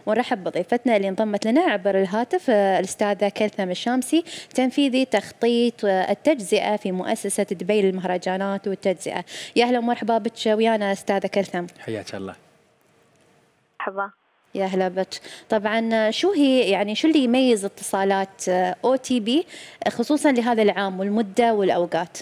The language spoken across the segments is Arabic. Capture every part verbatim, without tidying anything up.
ونرحب بضيفتنا اللي انضمت لنا عبر الهاتف الأستاذة كلثم الشامسي، تنفيذي تخطيط التجزئة في مؤسسة دبي للمهرجانات والتجزئة. يا أهلا ومرحبا بك ويانا أستاذة كلثم. حياك الله. مرحبا. يا هلا بك. طبعا شو هي يعني شو اللي يميز اتصالات أو تي بي خصوصا لهذا العام والمدة والأوقات؟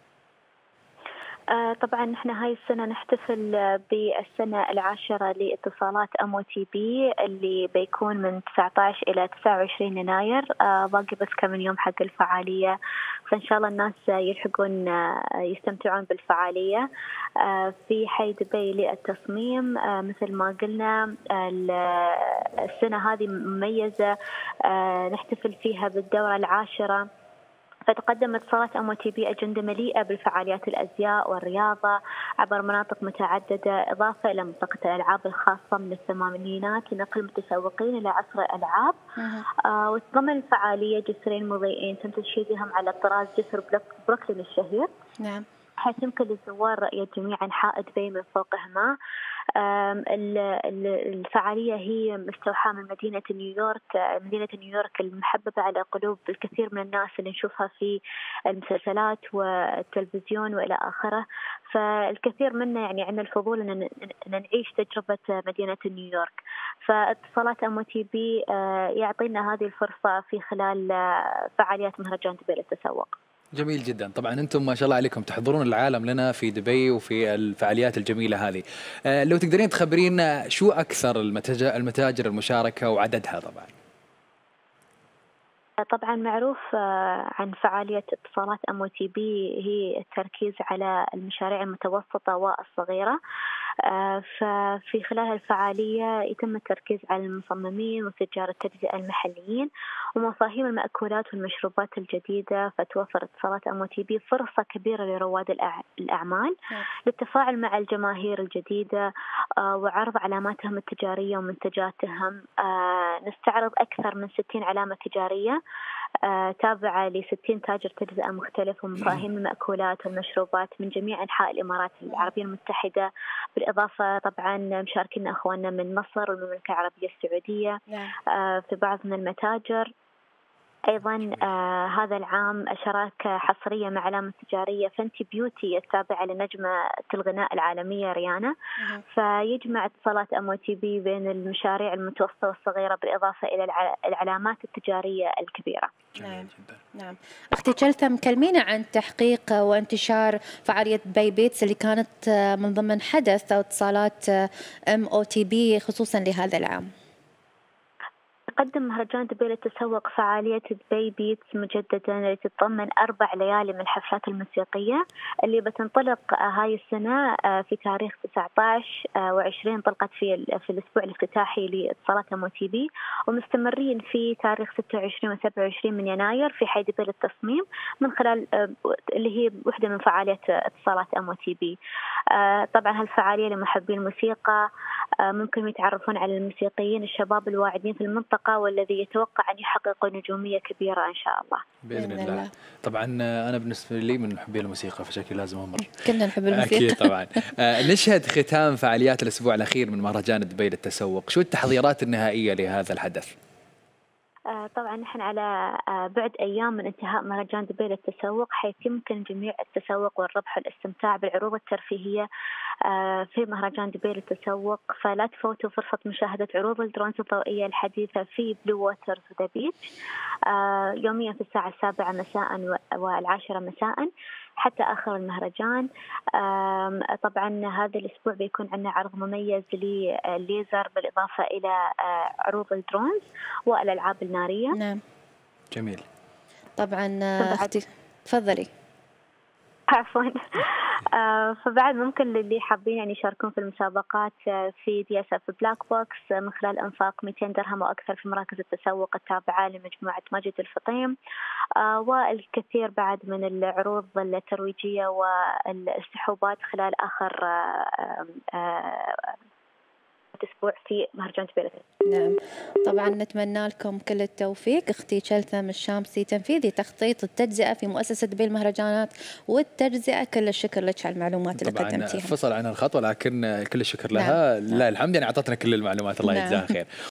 آه طبعا احنا هاي السنة نحتفل بالسنة العاشرة لاتصالات ام او تي بي اللي بيكون من تسعة عشر إلى تسعة وعشرين يناير. آه باقي بس كم يوم حق الفعالية، فإن شاء الله الناس يلحقون آه يستمتعون بالفعالية. آه في حي دبي للتصميم. آه مثل ما قلنا السنة هذه مميزة، آه نحتفل فيها بالدورة العاشرة. فتقدم اتصالات ام او تي بي أجندة مليئة بالفعاليات الأزياء والرياضة عبر مناطق متعددة، إضافة إلى منطقة الألعاب الخاصة من الثمانينات لنقل المتسوقين إلى عصر الألعاب. آه وتضمن الفعالية جسرين مضيئين تم تشييدهم على طراز جسر بروكلين الشهير. نعم. حيث يمكن للزوار رؤية جميع أنحاء دبي من فوقهما. الفعالية هي مستوحاة من مدينة نيويورك، مدينة نيويورك المحببة على قلوب الكثير من الناس اللي نشوفها في المسلسلات والتلفزيون وإلى آخره. فالكثير منا يعني عندنا الفضول أن نعيش تجربة مدينة نيويورك. فاتصالات ام او تي بي يعطينا هذه الفرصة في خلال فعاليات مهرجان دبي للتسوق. جميل جدا. طبعا انتم ما شاء الله عليكم تحضرون العالم لنا في دبي وفي الفعاليات الجميله هذه. آه لو تقدرين تخبرينا شو اكثر المتاجر المشاركه وعددها؟ طبعا طبعا معروف عن فعالية اتصالات ام او تي بي هي التركيز على المشاريع المتوسطة والصغيرة. ففي خلال الفعالية يتم التركيز على المصممين وتجار التجزئة المحليين ومفاهيم المأكولات والمشروبات الجديدة. فتوفر اتصالات ام او تي بي فرصة كبيرة لرواد الأعمال للتفاعل مع الجماهير الجديدة وعرض علاماتهم التجارية ومنتجاتهم. نستعرض أكثر من ستين علامة تجارية تابعة لستين تاجر تجزئة مختلف ومفاهيم المأكولات والمشروبات من جميع أنحاء الإمارات العربية المتحدة، بالإضافة طبعا مشاركين أخواننا من مصر والمملكة العربية السعودية في بعض من المتاجر. أيضا آه هذا العام شراكة حصرية مع علامة تجارية فنتي بيوتي التابعة لنجمة الغناء العالمية ريانا. فيجمع اتصالات ام او تي بي بين المشاريع المتوسطة والصغيرة بالإضافة إلى العلامات التجارية الكبيرة. نعم. نعم. أختي كلثم كلمينا عن تحقيق وانتشار فعالية دبي بيتس اللي كانت من ضمن حدث أو اتصالات ام او تي بي خصوصا لهذا العام. قدم مهرجان دبي للتسوق فعالية دبي بيتس مجددا اللي تتضمن أربع ليالي من الحفلات الموسيقية اللي بتنطلق هاي السنة في تاريخ تسعة عشر وعشرين. انطلقت في في الأسبوع الافتتاحي لاتصالات ام او تي بي ومستمرين في تاريخ ستة وعشرين وسبعة وعشرين من يناير في حي دبي للتصميم من خلال اللي هي واحدة من فعاليات اتصالات ام او تي بي. طبعا هالفعالية لمحبي الموسيقى ممكن يتعرفون على الموسيقيين الشباب الواعدين في المنطقة والذي يتوقع أن يحققوا نجومية كبيرة إن شاء الله بإذن, بإذن الله. الله. طبعا أنا بالنسبة لي من محبي الموسيقى فشكل لازم أمر. كلنا نحب الموسيقى. أكيد طبعا. نشهد ختام فعاليات الأسبوع الأخير من مهرجان دبي للتسوق، شو التحضيرات النهائية لهذا الحدث؟ طبعا نحن على بعد أيام من انتهاء مهرجان دبي للتسوق، حيث يمكن جميع التسوق والربح والاستمتاع بالعروض الترفيهية في مهرجان دبي للتسوق. فلا تفوتوا فرصة مشاهدة عروض الدرونز الضوئية الحديثة في بلو ووترز وذا بيتش يوميا في الساعة السابعة مساء والعاشرة مساء حتى آخر المهرجان. طبعا هذا الأسبوع بيكون عندنا عرض مميز للليزر بالإضافة إلى عروض الدرونز والألعاب النارية. نعم. جميل. طبعا أختي تفضلي. عفوا. آه فبعد ممكن اللي حابين يعني يشاركون في المسابقات في دي اس اف بلاك بوكس من خلال انفاق مئتين درهم واكثر في مراكز التسوق التابعه لمجموعه ماجد الفطيم. آه والكثير بعد من العروض الترويجيه والسحوبات خلال اخر آه آه أسبوع في مهرجان دبي. نعم. طبعا نتمنى لكم كل التوفيق. أختي كلثم الشامسي تنفيذي تخطيط التجزئة في مؤسسة دبي المهرجانات والتجزئة، كل الشكر لك على المعلومات اللي قدمتيها. طبعا فصل عن الخط ولكن كل الشكر لها. نعم. لا الحمد يعني أعطتنا كل المعلومات الله يجزاها خير.